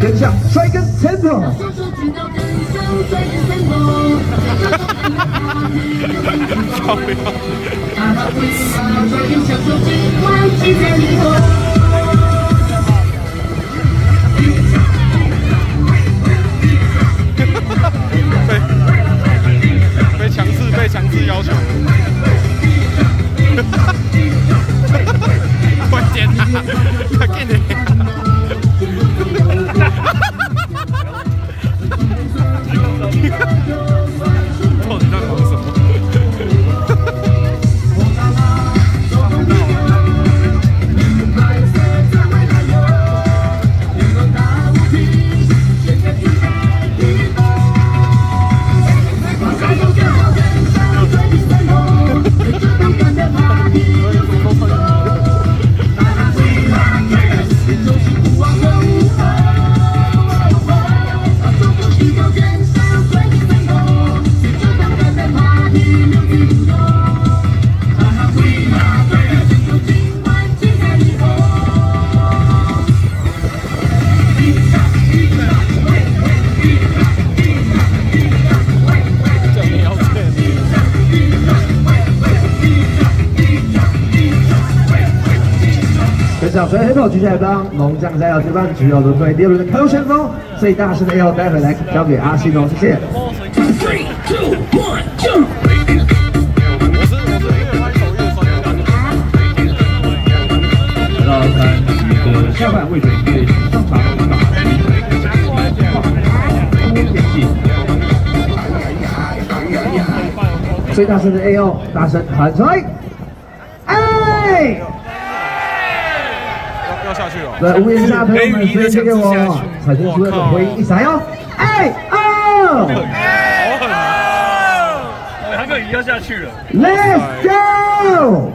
跟上摔跟 tempo。 超屌！被强制要求。快点啊！快点！到底在忙什么？ 小锤黑炮接下来帮龙将加油，这帮只有轮回第二轮的开路先锋，最大声的 L 待会来交给阿信龙，谢谢。3、2、1、jump！ 来到3局的下半，魏水队上场打最大声的 AO， 大声喊出来！哎！ 要下去了。 对，无言下朋友们，随便给我产生出那种回音一闪哟！哎哦！ 好狠啊！ 他跟鱼要下去了。 Let's go！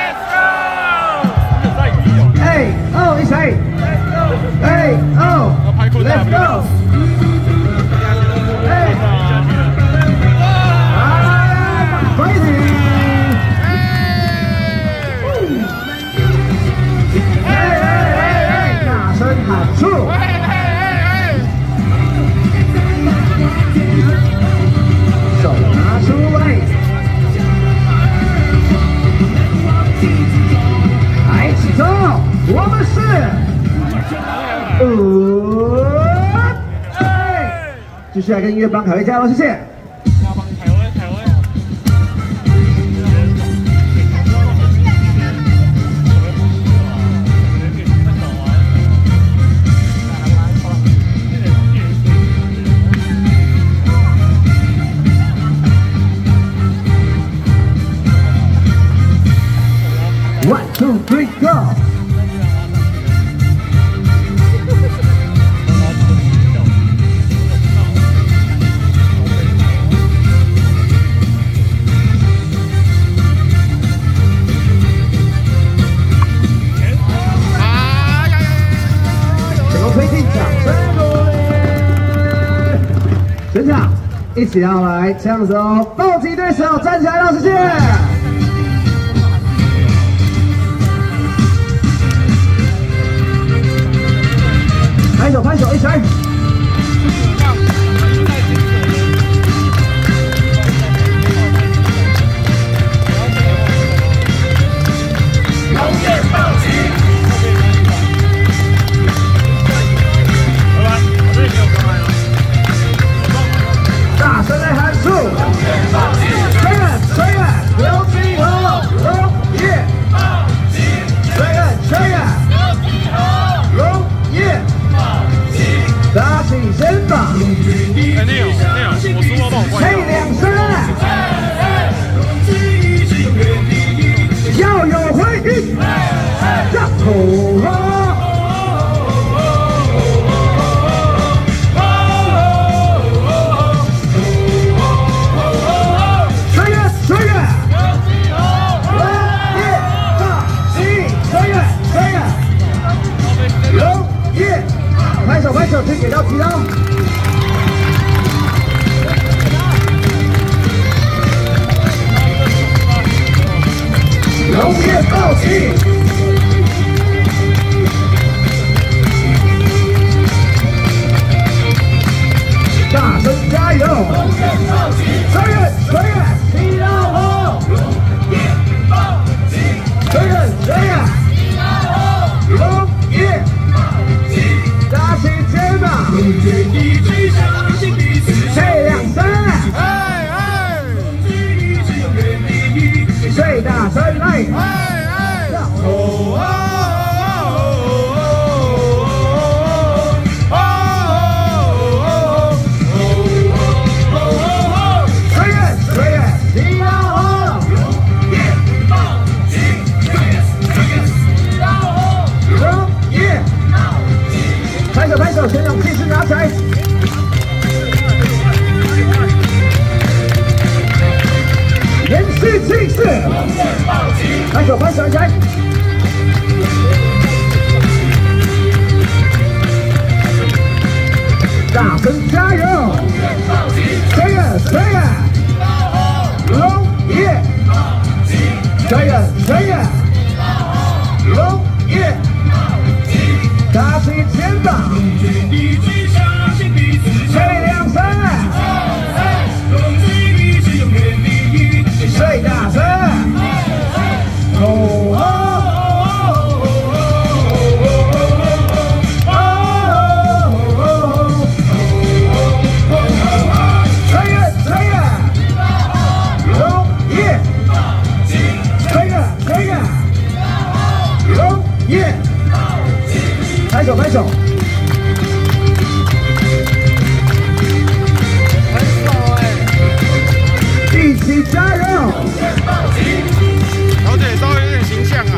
哎哦，一闪！哎哦 ！Let's go！ 哎！啊 ，fighting！ 喊出！手拿出来！来起走！我们是继续来跟音乐帮凯威加油，谢谢。 1、2、3、go！ 整个推进掌声鼓励！全场一起要来这样子哦，暴击对手站起来了，谢谢。 拍手拍手，一起来！龙焰暴击！大声来喊出！龙焰暴击！吹远吹远，流星河，龙焰暴击！吹远吹远，流星河，龙焰。 打起肩膀！ 哎，那有，我输了，帮我关。 嘿，两声！要有回应！呀，吼吼！吹远，吹远！龙焰暴击！吹远，吹远！龙焰！ 拍手拍手，可以给到提刀。龙焰暴击！ 谁亮声？最大声来！拍手，先让气势拿起来。延续气势，拍手，拍手，起来。大声加油！吹呀，吹呀！龙爷，吹呀，吹呀！龙爷。打起肩膀，谁亮声？谁大声？吹呀吹呀，龙爷！吹呀吹呀，龙爷！拍手拍手，一起加油！ 老姐稍微有点形象啊！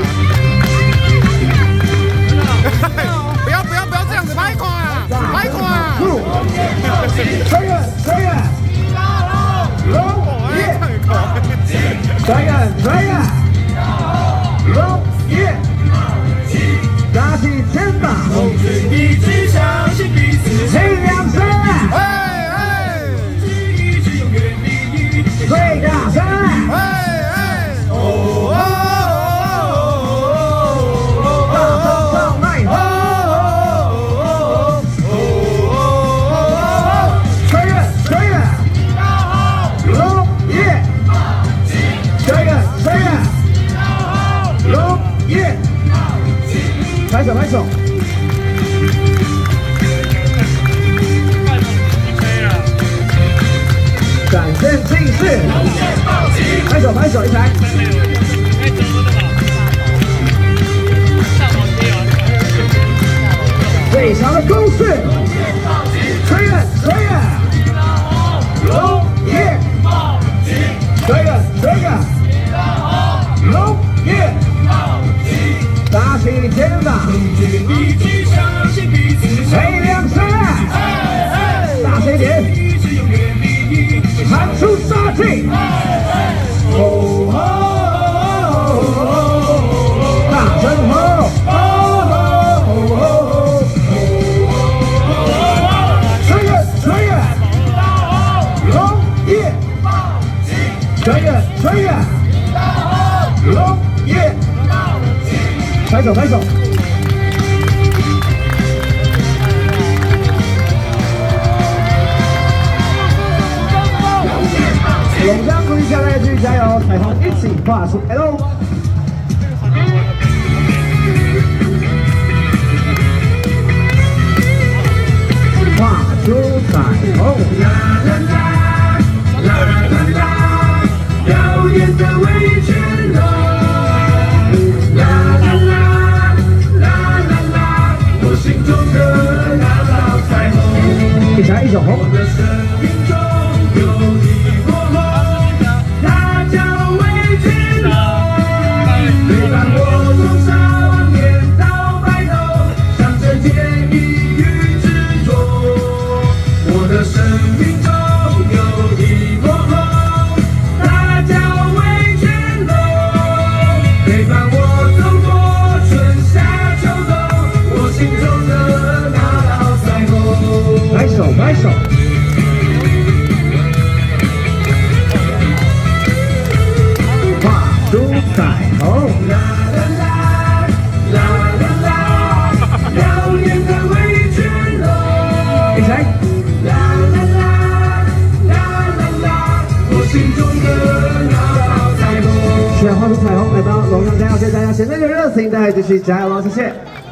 不要这样子拍垮啊！拍垮啊！ 吹呀吹呀，龙爷！吹呀吹呀，龙爷！打起肩膀，谁亮声？最大声！大声上麦！吹呀吹呀，龙爷！吹呀吹呀，龙爷！拍手拍手，展现气势，拍手拍手一台。最强的攻势，吹呀吹呀，龙爷！吹呀吹呀，龙爷！打起肩膀，谁亮声？大声一点，喊出杀气！大声吼！吹呀吹呀，龙爷！吹呀吹呀，龙爷！拍手拍手，龙江鼓励下来，继续加油，彩虹一起画出 L。画出彩虹，啦啦啦，啦啦啦，耀眼的围裙龙。心中的那道彩虹，一闪一手红。我的生命中有一朵红，它叫围裙龙，陪伴我从少年到白头，向着坚毅与执着。我的生命中有一朵红，它叫围裙龙，陪伴我走过春夏秋冬，我心中。拍手拍手，画出彩虹，啦啦啦，啦啦啦，耀眼的围裙龙，一起，啦啦啦，啦啦啦，我心中的那道彩虹。现在画出彩虹，来到龙阳加油，谢谢大家，现在就热情，大家继续加油喽，谢谢。